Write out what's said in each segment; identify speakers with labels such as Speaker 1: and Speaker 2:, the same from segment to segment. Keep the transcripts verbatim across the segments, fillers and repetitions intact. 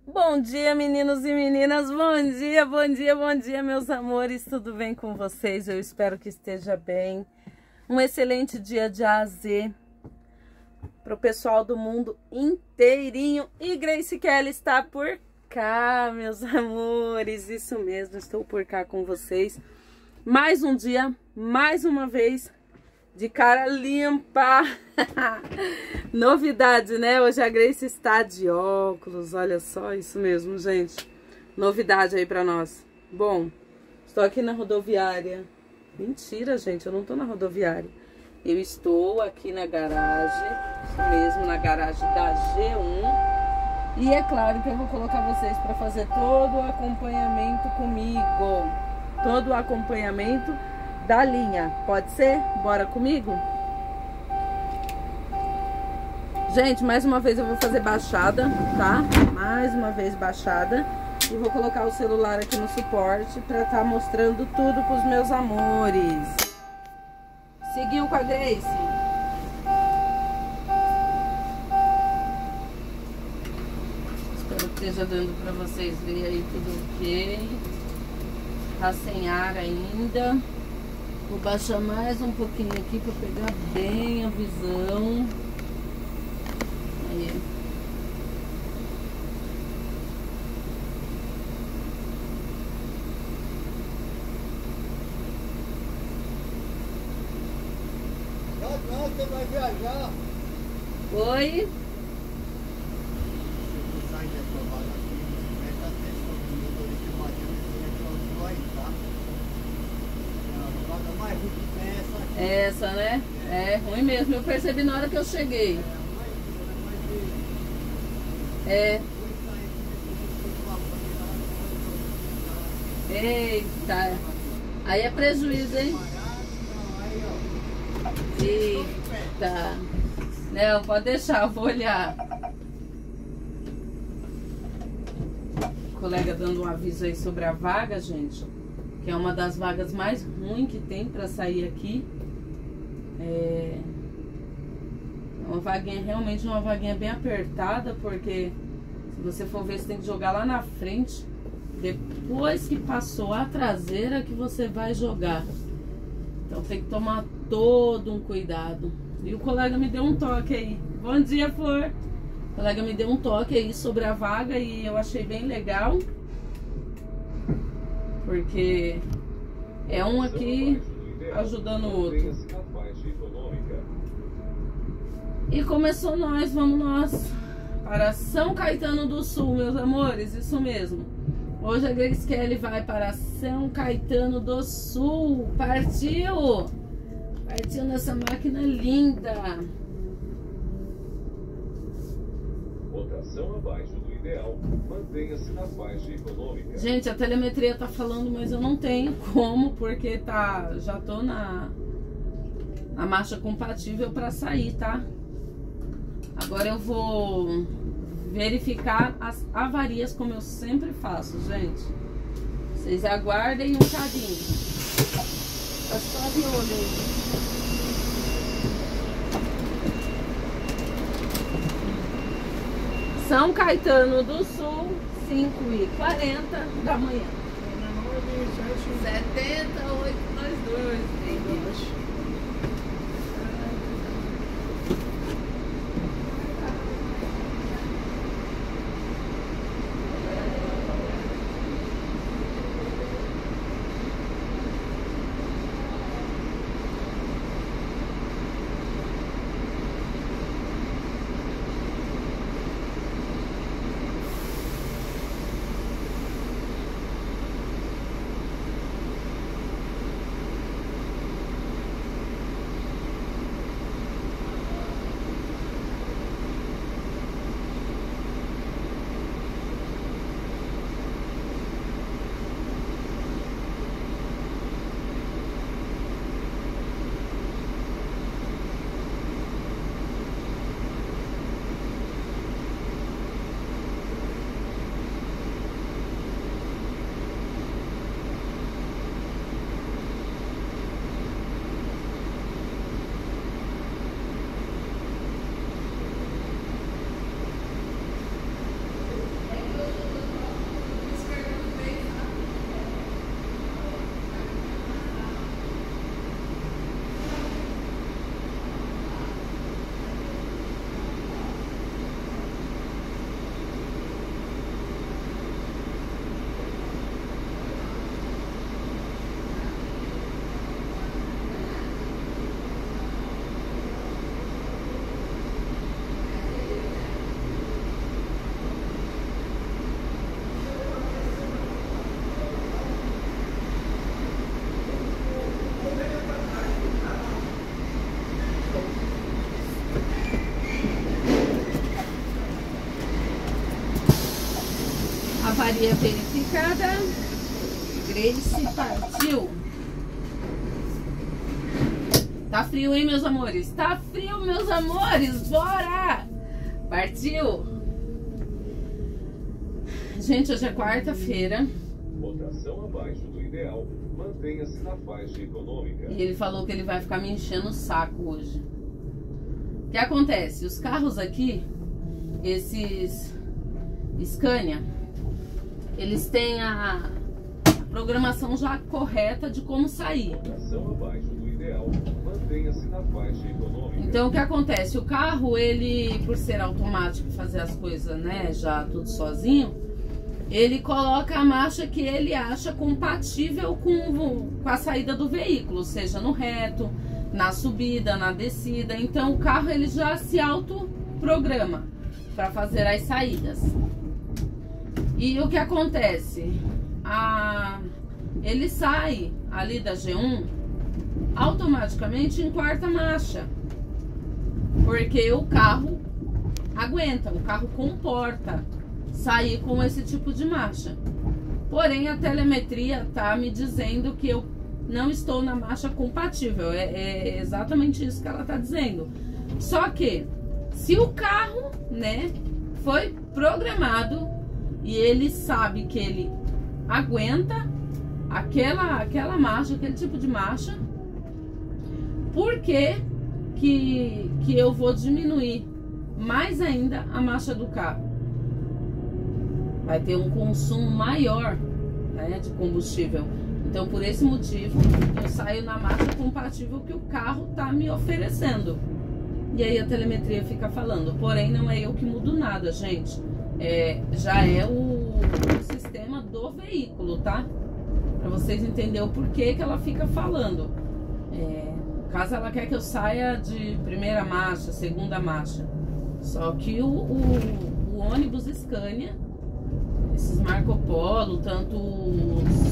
Speaker 1: Bom dia, meninos e meninas, bom dia, bom dia, bom dia, meus amores, tudo bem com vocês? Eu espero que esteja bem. Um excelente dia de A a Z para o pessoal do mundo inteirinho. E Grace Kelly está por cá, meus amores, isso mesmo, estou por cá com vocês. Mais um dia, mais uma vez, de cara limpa. Novidade, né? Hoje a Grace está de óculos. Olha só, isso mesmo, gente. Novidade aí pra nós. Bom, estou aqui na rodoviária. Mentira, gente, eu não tô na rodoviária. Eu estou aqui na garagem, isso mesmo, na garagem da G um. E é claro que eu vou colocar vocês para fazer todo o acompanhamento comigo. Todo o acompanhamento da linha. Pode ser? Bora comigo? Gente, mais uma vez eu vou fazer baixada, tá? Mais uma vez baixada. E vou colocar o celular aqui no suporte pra estar mostrando tudo pros meus amores. Seguiu com a Grace? Espero que esteja dando pra vocês verem aí tudo ok. Tá sem ar ainda. Vou baixar mais um pouquinho aqui pra pegar bem a visão. Aí.
Speaker 2: Não, você vai viajar.
Speaker 1: Oi?
Speaker 2: Você sai dessa vaga aqui, presta atenção no motorista Matheus, vai, tá? A vaga mais ruim que tem é essa aqui.
Speaker 1: Essa, né? É ruim mesmo, eu percebi na hora que eu cheguei. É. Eita. Aí é prejuízo, hein? Eita. Não, pode deixar, eu vou olhar. O colega dando um aviso aí sobre a vaga, gente. Que é uma das vagas mais ruins que tem pra sair aqui. É uma vaguinha, realmente uma vaguinha bem apertada, porque se você for ver, você tem que jogar lá na frente. Depois que passou a traseira que você vai jogar. Então tem que tomar todo um cuidado. E o colega me deu um toque aí. Bom dia, Flor. O colega me deu um toque aí sobre a vaga e eu achei bem legal. Porque é um aqui ajudando o outro. E começou nós, vamos nós para São Caetano do Sul, meus amores, isso mesmo. Hoje a Grace Kelly vai para São Caetano do Sul. Partiu! Partiu nessa máquina linda.
Speaker 3: Rotação abaixo do ideal, mantenha-se na faixa econômica.
Speaker 1: Gente, a telemetria tá falando, mas eu não tenho como, porque tá, já tô na, na marcha compatível para sair, tá? Agora eu vou verificar as avarias, como eu sempre faço, gente. Vocês aguardem um cadinho. Tá só de olho aí. São Caetano do Sul, cinco e quarenta da manhã. setenta, oito, dois, dois. Avaria verificada. Grace partiu. Tá frio, hein, meus amores? Tá frio, meus amores? Bora! Partiu! Gente, hoje é quarta-feira.
Speaker 3: Rotação abaixo do ideal. Mantenha-se na faixa econômica.
Speaker 1: E ele falou que ele vai ficar me enchendo o saco hoje. O que acontece? Os carros aqui, esses Scania, eles têm a programação já correta de como sair.
Speaker 3: Rotação abaixo do ideal. Mantenha-se na faixa econômica.
Speaker 1: Então o que acontece? O carro, ele, por ser automático e fazer as coisas, né, já tudo sozinho, ele coloca a marcha que ele acha compatível com, com a saída do veículo, seja no reto, na subida, na descida. Então o carro, ele já se autoprograma para fazer as saídas. E o que acontece? A, ele sai ali da G um automaticamente em quarta marcha, porque o carro aguenta, o carro comporta sair com esse tipo de marcha. Porém, a telemetria tá me dizendo que eu não estou na marcha compatível. É, é exatamente isso que ela tá dizendo. Só que se o carro, né, foi programado e ele sabe que ele aguenta aquela, aquela marcha, aquele tipo de marcha, por que que, que eu vou diminuir mais ainda a marcha do carro? Vai ter um consumo maior, né, de combustível. Então, por esse motivo, eu saio na marcha compatível que o carro tá me oferecendo. E aí a telemetria fica falando. Porém, não é eu que mudo nada, gente. É, já é o, o sistema do veículo, tá? Pra vocês entenderem o porquê que ela fica falando. É, caso ela quer que eu saia de primeira marcha, segunda marcha. Só que o, o, o ônibus Scania, esses Marco Polo, tanto os,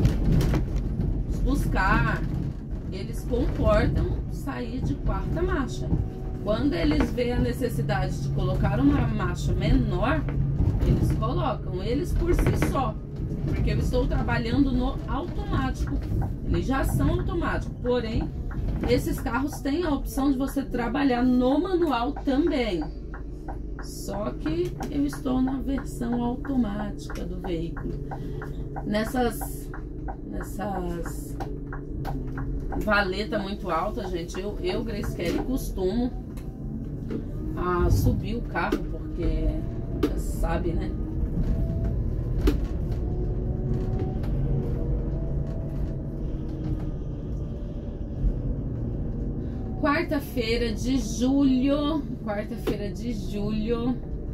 Speaker 1: os Buscar, eles comportam sair de quarta marcha. Quando eles veem a necessidade de colocar uma marcha menor, eles colocam, eles por si só. Porque eu estou trabalhando no automático. Eles já são automáticos, porém, esses carros têm a opção de você trabalhar no manual também. Só que eu estou na versão automática do veículo. Nessas, nessas valeta muito alta, gente, eu, eu Grace Kelly, costumo a subir o carro, porque já sabe, né? Quarta-feira de julho, quarta-feira de julho,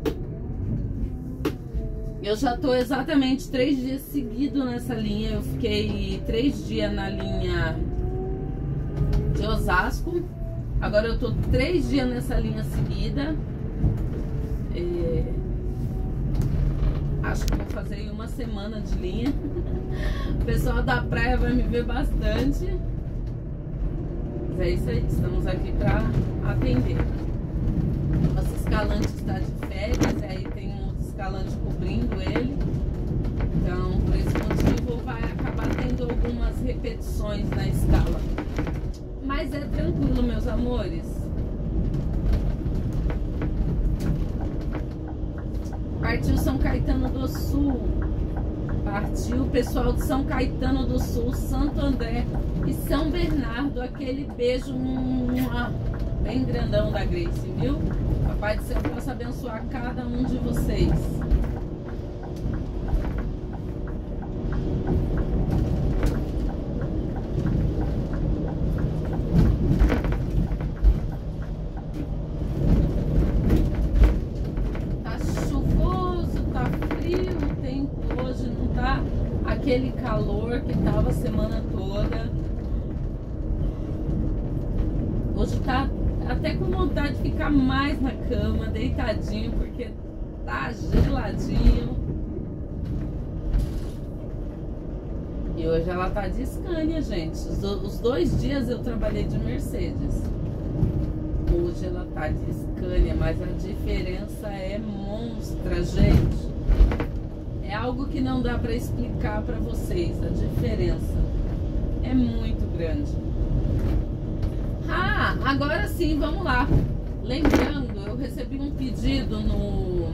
Speaker 1: eu já tô exatamente três dias seguidos nessa linha. Eu fiquei três dias na linha de Osasco, agora eu tô três dias nessa linha seguida. É... Acho que vou fazer uma semana de linha. O pessoal da praia vai me ver bastante. Mas é isso aí, estamos aqui para atender. Nosso escalante está de férias, aí tem um outro escalante cobrindo ele. Então, por esse motivo, vai acabar tendo algumas repetições na escala. Mas é tranquilo, meus amores. Partiu São Caetano do Sul. Partiu o pessoal de São Caetano do Sul, Santo André e São Bernardo. Aquele beijo bem grandão da Grace, viu? Papai do céu possa abençoar cada um de vocês. Tá chuvoso, tá frio o tempo hoje, não tá aquele calor que tava a semana toda. Hoje tá até com vontade de ficar mais na cama, deitadinho, porque tá geladinho. E hoje ela tá de Scania, gente. Os, os dois dias eu trabalhei de Mercedes. Hoje ela tá de Scania, mas a diferença é monstra, gente. É algo que não dá para explicar para vocês. A diferença é muito grande. Ah, agora sim, vamos lá. Lembrando, eu recebi um pedido no,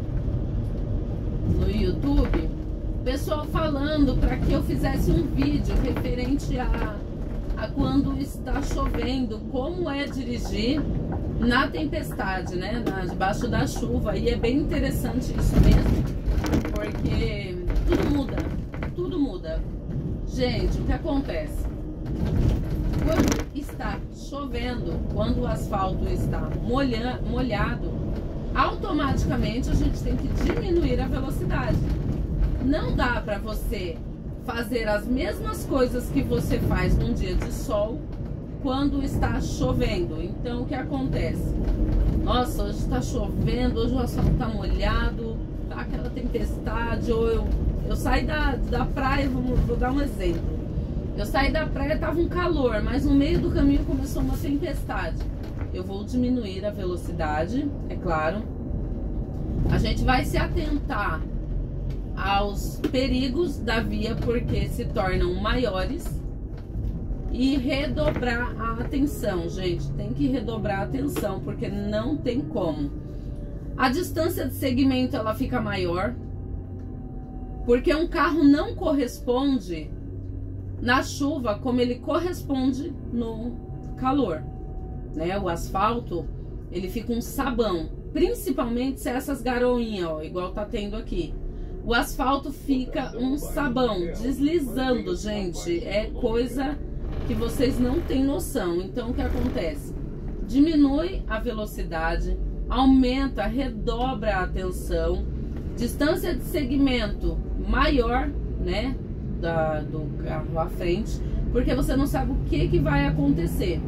Speaker 1: no YouTube, pessoal falando para que eu fizesse um vídeo referente a, a quando está chovendo, como é dirigir na tempestade, né? Na, debaixo da chuva. E é bem interessante isso mesmo, porque tudo muda, tudo muda. Gente, o que acontece? Quando está chovendo, quando o asfalto está molha, molhado, automaticamente a gente tem que diminuir a velocidade. Não dá para você fazer as mesmas coisas que você faz num dia de sol quando está chovendo. Então o que acontece? Nossa, hoje está chovendo, hoje o asfalto está molhado, tá aquela tempestade, ou eu, eu saí da, da praia, vamos, vou dar um exemplo. Eu saí da praia, tava um calor, mas no meio do caminho começou uma tempestade. Eu vou diminuir a velocidade, é claro. A gente vai se atentar aos perigos da via, porque se tornam maiores. E redobrar a atenção, gente. Tem que redobrar a atenção, porque não tem como. A distância de segmento, ela fica maior. Porque um carro não corresponde na chuva como ele corresponde no calor, né? O asfalto, ele fica um sabão, principalmente se é essas garoinhas, ó, igual tá tendo aqui. O asfalto fica um sabão, deslizando, gente, é coisa que vocês não têm noção. Então o que acontece? Diminui a velocidade, aumenta, redobra a atenção, distância de segmento maior, né? Da, do carro à frente, porque você não sabe o que que vai acontecer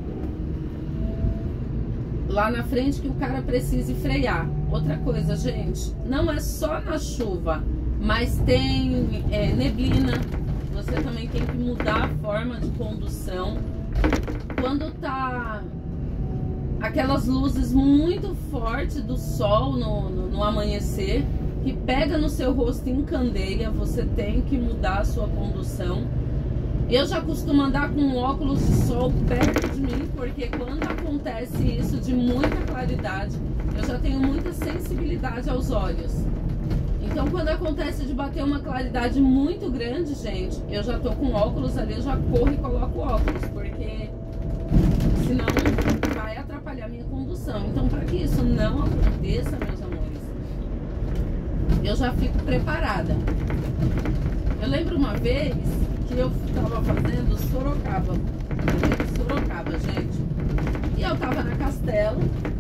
Speaker 1: lá na frente, que o cara precise frear. Outra coisa, gente, não é só na chuva, mas tem é, neblina, você também tem que mudar a forma de condução. Quando tá aquelas luzes muito fortes do sol no, no, no amanhecer, que pega no seu rosto em candeia, você tem que mudar a sua condução. Eu já costumo andar com óculos de sol perto de mim, porque quando acontece isso de muita claridade, eu já tenho muita sensibilidade aos olhos. Então quando acontece de bater uma claridade muito grande, gente, eu já tô com óculos ali, eu já corro e coloco óculos, porque senão vai atrapalhar a minha condução. Então para que isso não aconteça, meus amores, eu já fico preparada. Eu lembro uma vez que eu tava fazendo Sorocaba. Sorocaba, gente. E eu tava na Castelo.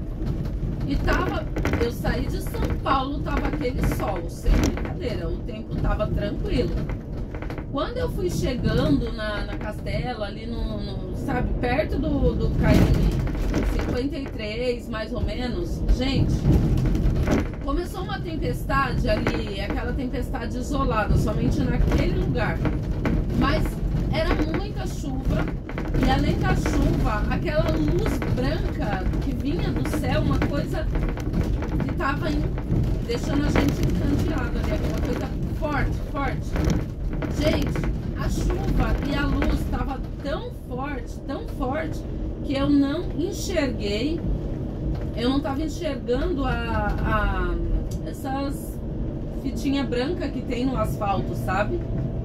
Speaker 1: E tava... Eu saí de São Paulo, tava aquele sol, sem brincadeira. O tempo tava tranquilo. Quando eu fui chegando na, na Castelo, ali no, no... Sabe, perto do, do K M cinquenta e três, mais ou menos. Gente... Começou uma tempestade ali, aquela tempestade isolada, somente naquele lugar. Mas era muita chuva, e além da chuva, aquela luz branca que vinha do céu, uma coisa que estava deixando a gente encanteado ali, aquela coisa forte, forte. Gente, a chuva e a luz estava tão forte, tão forte, que eu não enxerguei. Eu não estava enxergando a, a, essas fitinhas brancas que tem no asfalto, sabe?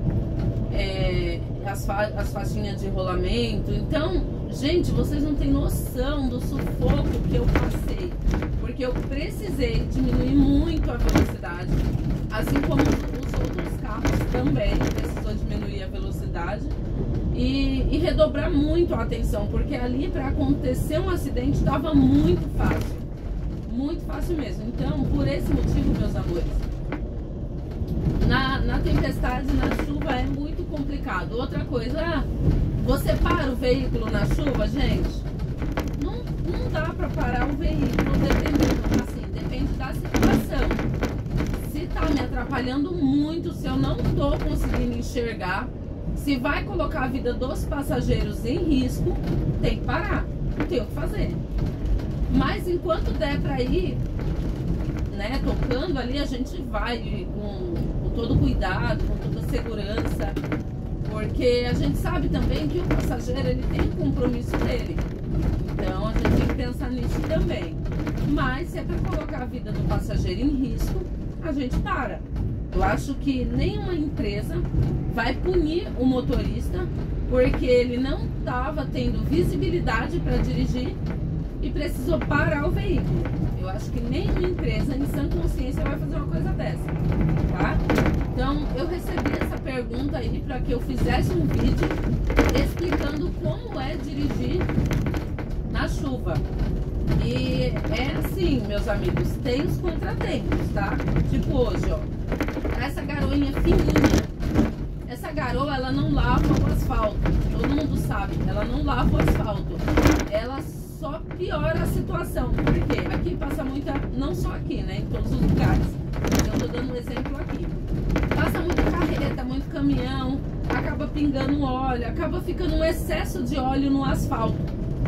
Speaker 1: É, as, fa, as faixinhas de rolamento. Então, gente, vocês não têm noção do sufoco que eu passei. Porque eu precisei diminuir muito a velocidade. Assim como os outros carros também precisou diminuir a velocidade. E, e redobrar muito a atenção, porque ali para acontecer um acidente estava muito fácil, muito fácil mesmo. Então, por esse motivo, meus amores, na, na tempestade, na chuva é muito complicado. Outra coisa, ah, você para o veículo na chuva, gente, não, não dá para parar o veículo, dependendo, assim, depende da situação. Se tá me atrapalhando muito, se eu não tô conseguindo enxergar, se vai colocar a vida dos passageiros em risco, tem que parar, não tem o que fazer. Mas enquanto der para ir né, tocando ali, a gente vai com, com todo cuidado, com toda segurança, porque a gente sabe também que o passageiro, ele tem um compromisso dele. Então a gente tem que pensar nisso também. Mas se é para colocar a vida do passageiro em risco, a gente para. Eu acho que nenhuma empresa vai punir o motorista porque ele não estava tendo visibilidade para dirigir e precisou parar o veículo. Eu acho que nenhuma empresa em sã consciência vai fazer uma coisa dessa, tá? Então eu recebi essa pergunta aí para que eu fizesse um vídeo explicando como é dirigir na chuva. E é assim, meus amigos, tem os contratempos, tá? Tipo hoje, ó, essa garoinha fininha. Essa garoa, ela não lava o asfalto. Todo mundo sabe, ela não lava o asfalto. Ela só piora a situação. Por quê? Aqui passa muita, não só aqui, né? Em todos os lugares. Eu tô dando um exemplo aqui. Passa muita carreta, muito caminhão, acaba pingando óleo, acaba ficando um excesso de óleo no asfalto.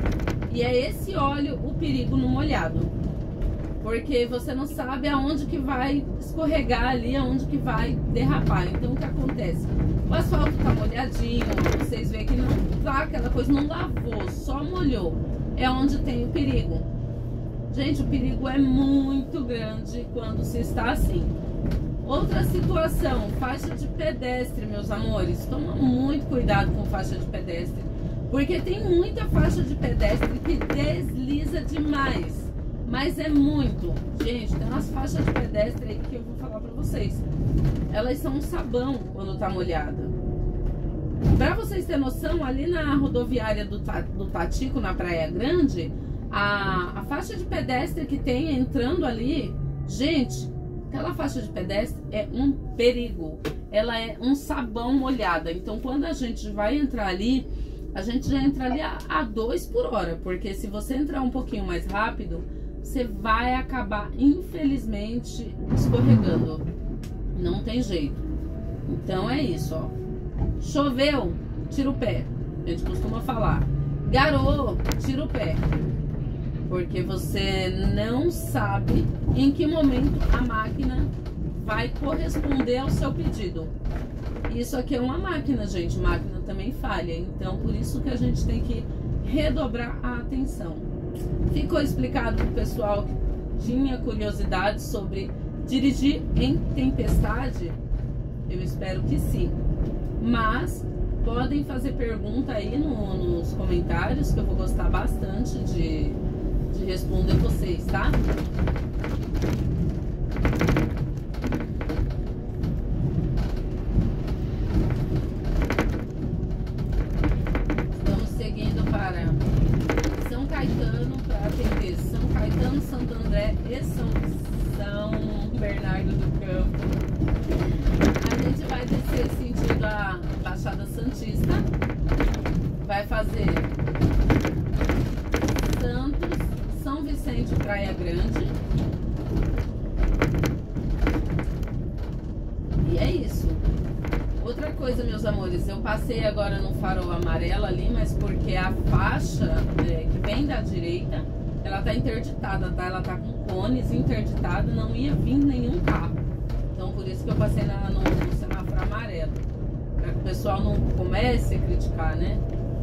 Speaker 1: E é esse óleo o perigo no molhado. Porque você não sabe aonde que vai escorregar ali, aonde que vai derrapar. Então o que acontece? O asfalto tá molhadinho, vocês veem que não tá aquela coisa, não lavou, só molhou. É onde tem o perigo. Gente, o perigo é muito grande quando se está assim. Outra situação, faixa de pedestre, meus amores. Toma muito cuidado com faixa de pedestre. Porque tem muita faixa de pedestre que desliza demais. Mas é muito. Gente, tem umas faixas de pedestre aí que eu vou falar pra vocês. Elas são um sabão quando tá molhada. Pra vocês terem noção, ali na rodoviária do, do Tatico, na Praia Grande, a, a faixa de pedestre que tem entrando ali, gente, aquela faixa de pedestre é um perigo. Ela é um sabão molhada. Então, quando a gente vai entrar ali, a gente já entra ali a, a dois por hora. Porque se você entrar um pouquinho mais rápido, você vai acabar, infelizmente, escorregando. Não tem jeito. Então é isso, ó. Choveu, tira o pé. A gente costuma falar. Garou, tira o pé. Porque você não sabe em que momento a máquina vai corresponder ao seu pedido. Isso aqui é uma máquina, gente. Máquina também falha. Então, por isso que a gente tem que redobrar a atenção. Ficou explicado para o pessoal que tinha curiosidade sobre dirigir em tempestade? Eu espero que sim. Mas podem fazer pergunta aí no, nos comentários, que eu vou gostar bastante de, de responder vocês, tá? Estamos seguindo para São Caetano, para atender São Caetano, Santo André e São, São Bernardo do Campo. A gente vai descer sentido a Baixada Santista, vai fazer Santos, São Vicente, Praia Grande. E é isso. Outra coisa, meus amores, eu passei agora no farol amarelo ali, mas porque a faixa é, que vem da direita, ela tá interditada, tá? Ela tá com cones interditada, não ia vir nenhum carro. Então por isso que eu passei na, no, no semáforo amarelo, para que o pessoal não comece a criticar, né?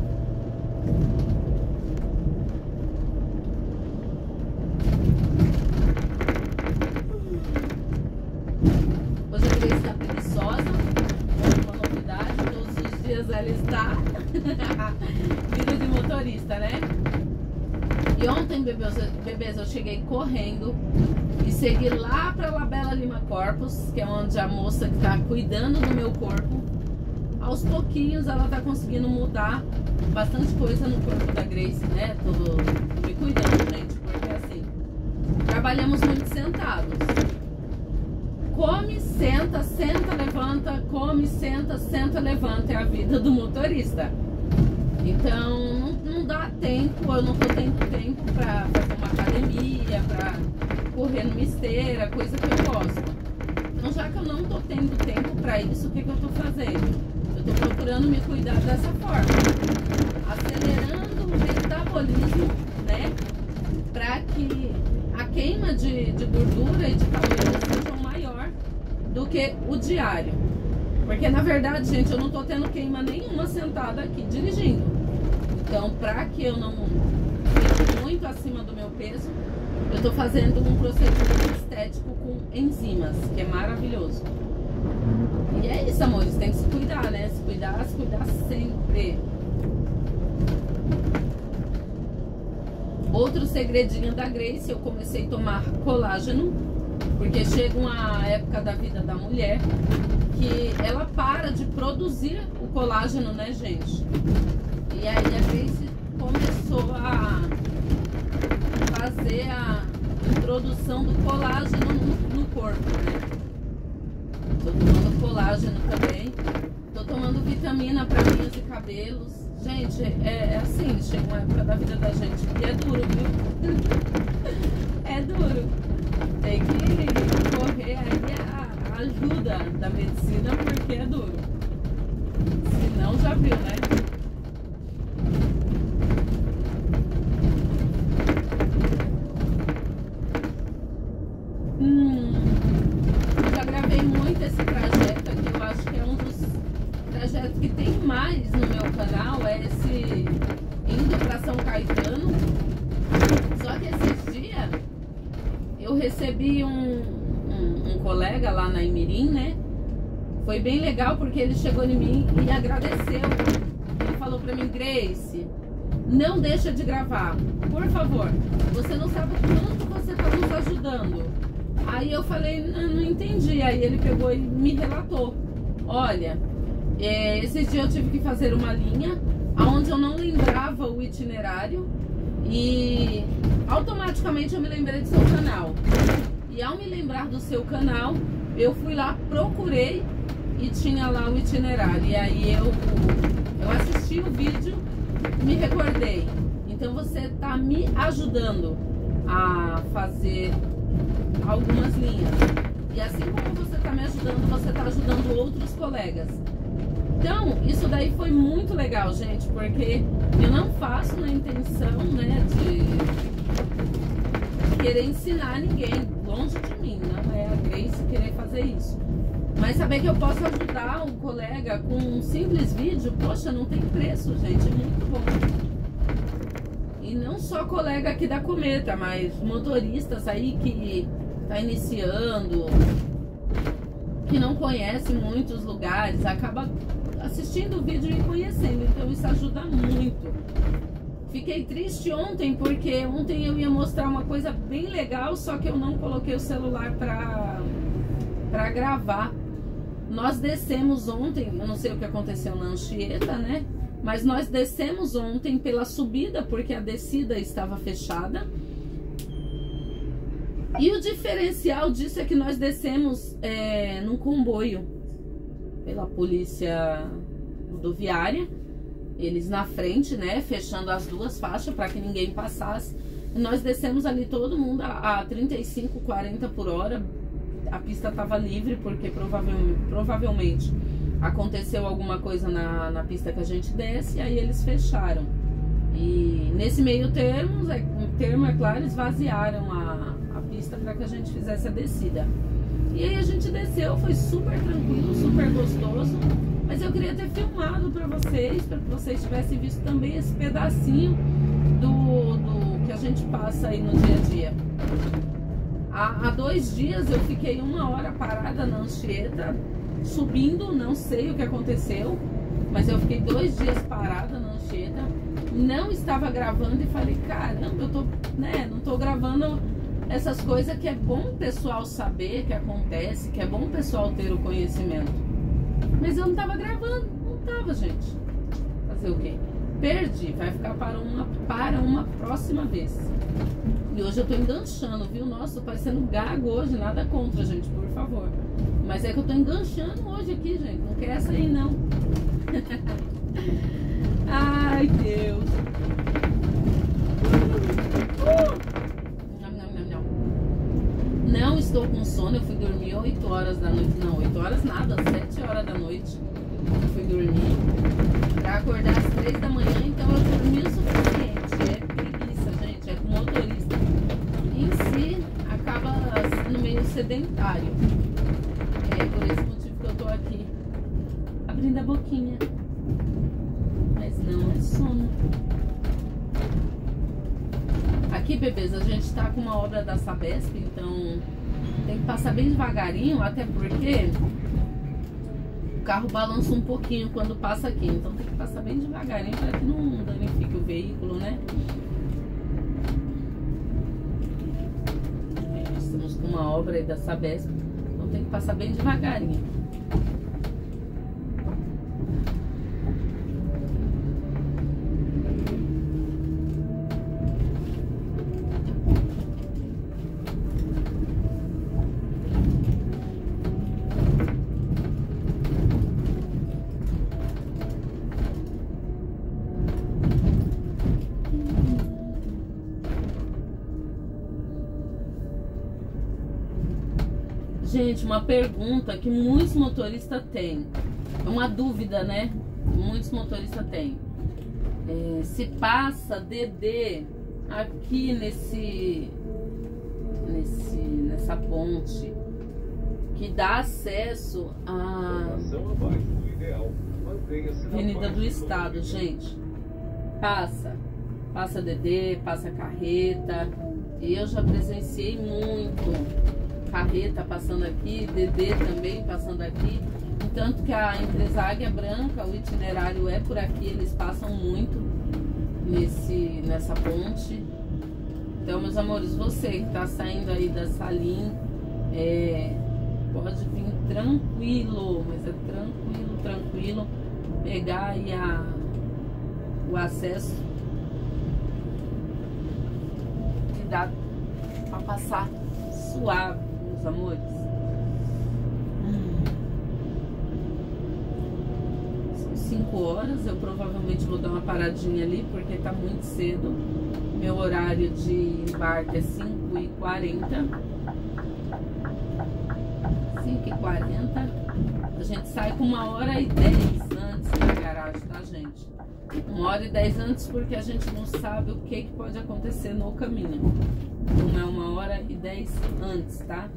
Speaker 1: Hoje a Grace está preguiçosa, uma novidade, todos os dias ela está vida de motorista, né? E ontem, bebês, bebês, eu cheguei correndo e segui lá para Labela Lima Corpus, que é onde a moça que está cuidando do meu corpo, aos pouquinhos ela está conseguindo mudar bastante coisa no corpo da Grace, né? Tô me cuidando, gente, porque assim, trabalhamos muito sentados. Come, senta, senta, levanta, come, senta, senta, levanta. É a vida do motorista. Então, não, não dá tempo, eu não tô tendo tempo pra fazer uma academia, pra correr numa esteira, coisa que eu gosto. Então, já que eu não tô tendo tempo pra isso, o que que eu tô fazendo? Eu tô procurando me cuidar dessa forma. Acelerando o metabolismo, né? Pra que queima de, de gordura e de calorias seja maior do que o diário. Porque na verdade, gente, eu não tô tendo queima nenhuma sentada aqui dirigindo. Então, pra que eu não fique muito acima do meu peso, eu tô fazendo um procedimento estético com enzimas, que é maravilhoso. E é isso, amores, tem que se cuidar, né? Se cuidar, se cuidar sempre. Outro segredinho da Grace, eu comecei a tomar colágeno, porque chega uma época da vida da mulher que ela para de produzir o colágeno, né, gente? E aí a Grace começou a fazer a introdução do colágeno no, no corpo, né? Tô tomando colágeno também. Tô tomando vitamina para unhas e cabelos. Gente, é, é assim, chega uma época da vida da gente que é duro, viu? É duro. Tem que correr aí a ajuda da medicina porque é duro. Se não, já viu, né? Hum, já gravei muito esse trajeto aqui, eu acho que é um dos trajetos que tem mais no meu canal, é esse indo para São Caetano. Só que esses dias eu recebi um, um, um colega lá na Imirim, né? Foi bem legal porque ele chegou em mim e agradeceu. Ele falou pra mim: Grace, não deixa de gravar, por favor. Você não sabe o quanto você tá nos ajudando. Aí eu falei, não, não entendi. Aí ele pegou e me relatou: olha, é, esses dias eu tive que fazer uma linha onde eu não lembrava o itinerário e automaticamente eu me lembrei do seu canal. E ao me lembrar do seu canal, eu fui lá, procurei e tinha lá o itinerário. E aí eu, eu assisti o vídeo e me recordei. Então você tá me ajudando a fazer algumas linhas. E assim como você tá me ajudando, você tá ajudando outros colegas. Então, isso daí foi muito legal, gente, porque eu não faço na intenção, né, de querer ensinar ninguém, longe de mim, não é a Grace querer fazer isso. Mas saber que eu posso ajudar um colega com um simples vídeo, poxa, não tem preço, gente, é muito bom. E não só colega aqui da Cometa, mas motoristas aí que tá iniciando, que não conhece muitos lugares, acaba assistindo o vídeo e conhecendo, então isso ajuda muito. Fiquei triste ontem porque ontem eu ia mostrar uma coisa bem legal, só que eu não coloquei o celular pra, pra gravar. Nós descemos ontem, eu não sei o que aconteceu na Anchieta, né? Mas nós descemos ontem pela subida porque a descida estava fechada. E o diferencial disso é que nós descemos é, num comboio pela polícia rodoviária, eles na frente, né, fechando as duas faixas para que ninguém passasse. E nós descemos ali todo mundo a, a trinta e cinco, quarenta por hora. A pista estava livre porque provavelmente, provavelmente aconteceu alguma coisa na, na pista que a gente desce, e aí eles fecharam. E nesse meio termo, é, termo, é claro, esvaziaram a, a pista para que a gente fizesse a descida. E aí a gente desceu, foi super tranquilo, super gostoso. Mas eu queria ter filmado para vocês, para que vocês tivessem visto também esse pedacinho do, do que a gente passa aí no dia a dia. Há, há dois dias eu fiquei uma hora parada na Anchieta, subindo, não sei o que aconteceu, mas eu fiquei dois dias parada na Anchieta, não estava gravando e falei, caramba, eu tô, né, não tô gravando essas coisas que é bom o pessoal saber que acontece, que é bom o pessoal ter o conhecimento. Mas eu não tava gravando, não tava, gente. Fazer o quê? Perdi, vai ficar para uma, para uma próxima vez. E hoje eu tô enganchando, viu? Nossa, tô parecendo gago hoje, nada contra, gente, por favor. Mas é que eu tô enganchando hoje aqui, gente. Não quer essa aí, não. Ai, Deus. Uh! Não estou com sono, eu fui dormir oito horas da noite. Não, oito horas nada, sete horas da noite. Eu fui dormir pra acordar às três da manhã, então eu dormi o suficiente. É preguiça, gente, é com motorista. Em si, sedentário. É por esse motivo que eu tô aqui abrindo a boquinha. Mas não é sono. Aqui, bebês, a gente tá com uma obra da Sabesp, então tem que passar bem devagarinho, até porque o carro balança um pouquinho quando passa aqui. Então tem que passar bem devagarinho para que não danifique o veículo, né? Estamos com uma obra aí da Sabesp, então tem que passar bem devagarinho. Gente, uma pergunta que muitos motoristas têm, é uma dúvida, né? Muitos motoristas têm. É, se passa D D aqui nesse, nesse, nessa ponte que dá acesso à Avenida do Estado, gente. Passa, passa D D, passa carreta. E eu já presenciei muito carreta passando aqui, D D também passando aqui. Tanto que a empresa Águia Branca, o itinerário é por aqui, eles passam muito nesse, nessa ponte. Então, meus amores, você que tá saindo aí da Salim, é, pode vir tranquilo, mas é tranquilo, tranquilo, pegar aí a, o acesso que dá pra passar suave, meus amores. São cinco horas, eu provavelmente vou dar uma paradinha ali, porque tá muito cedo. Meu horário de embarque é cinco e quarenta. cinco e quarenta. A gente sai com uma hora e dez antes da garagem, tá, gente? Uma hora e dez antes, porque a gente não sabe o que, que pode acontecer no caminho. Então é uma hora e dez antes, tá?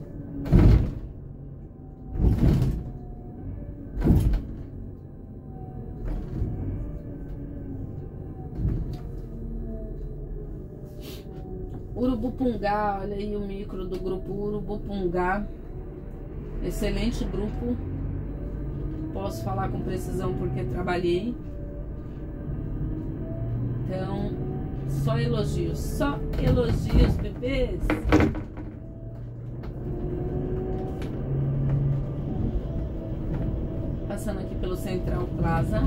Speaker 1: Urubupungá, olha aí o micro do grupo Urubupungá. Excelente grupo. Posso falar com precisão porque trabalhei. Então, só elogios, só elogios, bebês. Passando aqui pelo Central Plaza.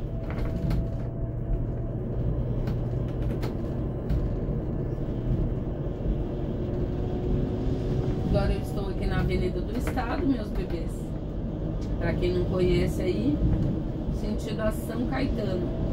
Speaker 1: Agora eu estou aqui na Avenida do Estado, meus bebês. Para quem não conhece aí, sentido a São Caetano.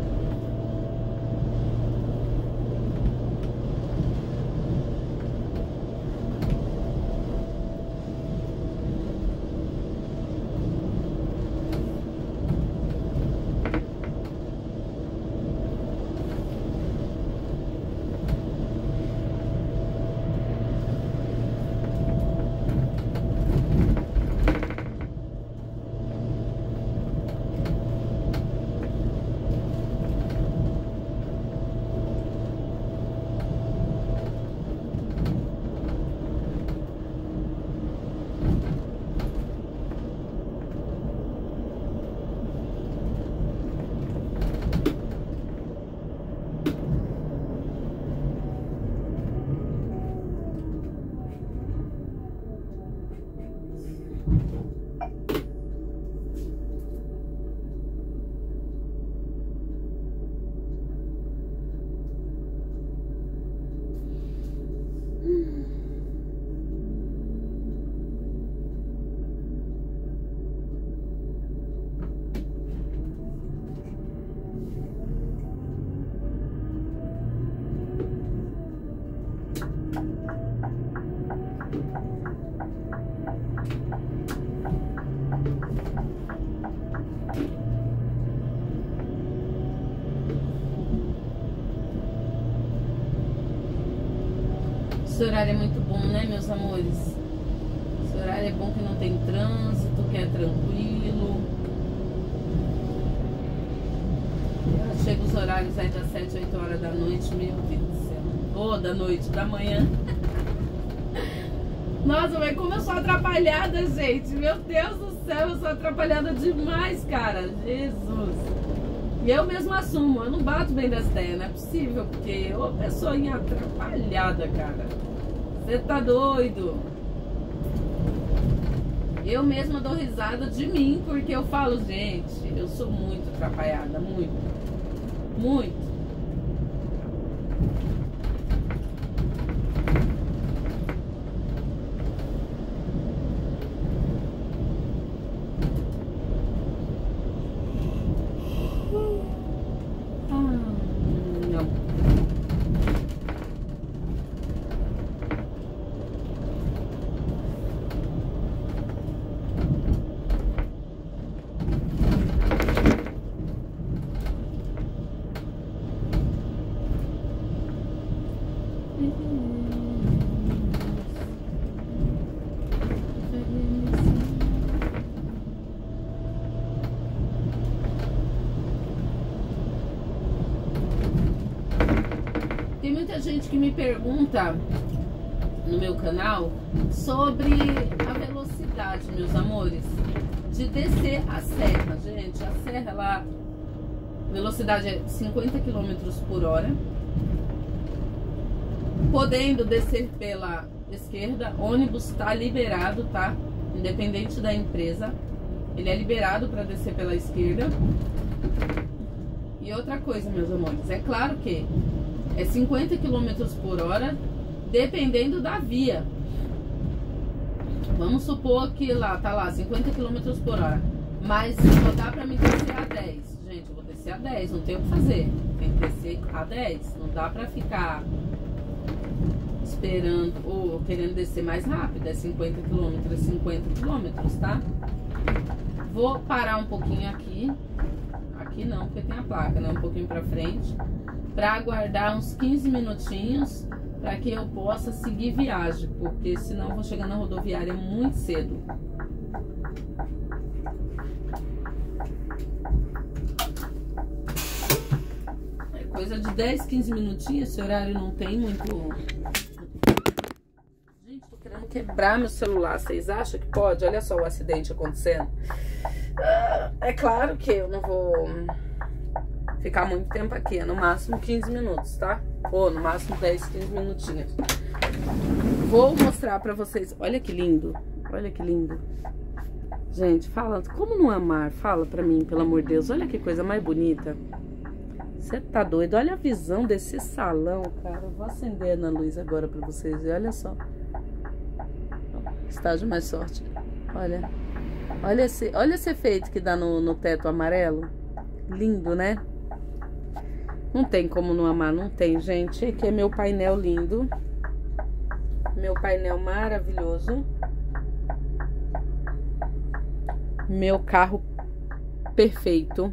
Speaker 1: Esse horário é muito bom, né, meus amores? Esse horário é bom que não tem trânsito, que é tranquilo. Chega os horários aí das sete, oito horas da noite, meu Deus do céu. Ou oh, da noite, da manhã. Nossa, mas como eu sou atrapalhada, gente. Meu Deus do céu, eu sou atrapalhada demais, cara. Jesus. E eu mesmo assumo, eu não bato bem das ideias, não é possível, porque ô pessoinha atrapalhada, cara. Você tá doido? Eu mesma dou risada de mim, porque eu falo, gente, eu sou muito atrapalhada, muito. Muito. Tem muita gente que me pergunta no meu canal sobre a velocidade, meus amores, de descer a serra. Gente, a serra, ela, velocidade é cinquenta quilômetros por hora. Podendo descer pela esquerda, ônibus tá liberado, tá? Independente da empresa, ele é liberado para descer pela esquerda. E outra coisa, meus amores, é claro que é cinquenta quilômetros por hora, dependendo da via. Vamos supor que lá, tá lá, cinquenta quilômetros por hora. Mas só dá pra me descer a dez. Gente, eu vou descer a dez, não tem o que fazer. Tem que descer a dez. Não dá pra ficar esperando ou querendo descer mais rápido. É cinquenta quilômetros, é cinquenta quilômetros, tá? Vou parar um pouquinho aqui. Aqui não, porque tem a placa, né? Um pouquinho pra frente. Pra aguardar uns quinze minutinhos para que eu possa seguir viagem, porque senão eu vou chegar na rodoviária muito cedo. É coisa de dez, quinze minutinhos, esse horário não tem muito... Gente, tô querendo quebrar meu celular, vocês acham que pode? Olha só o acidente acontecendo. É claro que eu não vou ficar muito tempo aqui, é no máximo quinze minutos, tá? Ou no máximo dez, quinze minutinhos. Vou mostrar pra vocês. Olha que lindo, olha que lindo. Gente, fala, como não amar? Fala pra mim, pelo amor de Deus. Olha que coisa mais bonita. Você tá doido? Olha a visão desse salão, cara. Eu vou acender na luz agora pra vocês verem, olha só. Estágio mais sorte. Olha. Olha esse, olha esse efeito que dá no, no teto amarelo. Lindo, né? Não tem como não amar, não tem, gente. Aqui é meu painel lindo. Meu painel maravilhoso. Meu carro perfeito.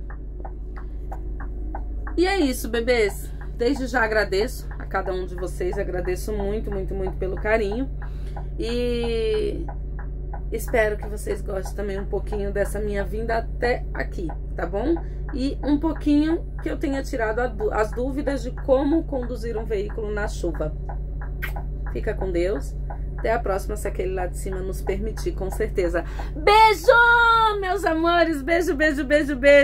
Speaker 1: E é isso, bebês. Desde já agradeço a cada um de vocês. Agradeço muito, muito, muito pelo carinho. E espero que vocês gostem também um pouquinho dessa minha vinda até aqui, tá bom? E um pouquinho que eu tenha tirado as dúvidas de como conduzir um veículo na chuva. Fica com Deus. Até a próxima, se aquele lá de cima nos permitir, com certeza. Beijo, meus amores. Beijo, beijo, beijo, beijo.